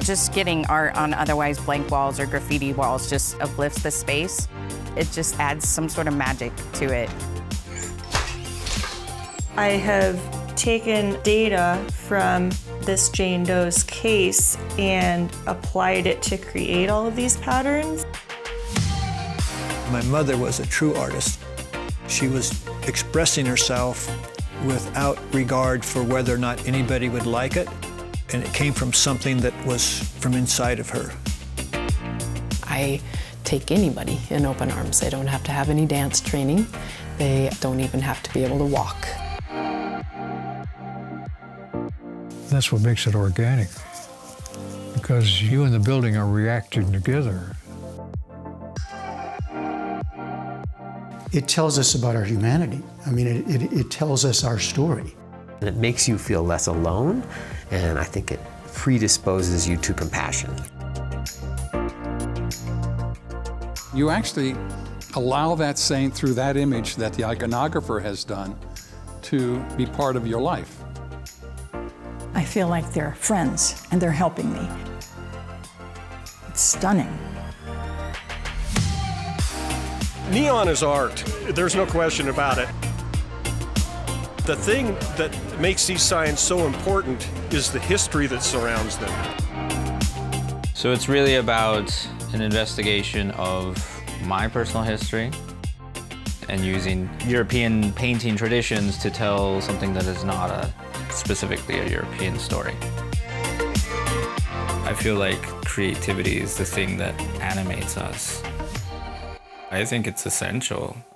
Just getting art on otherwise blank walls or graffiti walls just uplifts the space. It just adds some sort of magic to it. I have taken data from this Jane Doe's case and applied it to create all of these patterns. My mother was a true artist. She was expressing herself without regard for whether or not anybody would like it, and it came from something that was from inside of her. I take anybody in open arms. They don't have to have any dance training. They don't even have to be able to walk. That's what makes it organic, because you and the building are reacting together. It tells us about our humanity. I mean, it tells us our story. And it makes you feel less alone, and I think it predisposes you to compassion. You actually allow that saint through that image that the iconographer has done to be part of your life. I feel like they're friends and they're helping me. It's stunning. Neon is art. There's no question about it. The thing that makes these signs so important is the history that surrounds them. So it's really about an investigation of my personal history and using European painting traditions to tell something that is not specifically a European story. I feel like creativity is the thing that animates us. I think it's essential.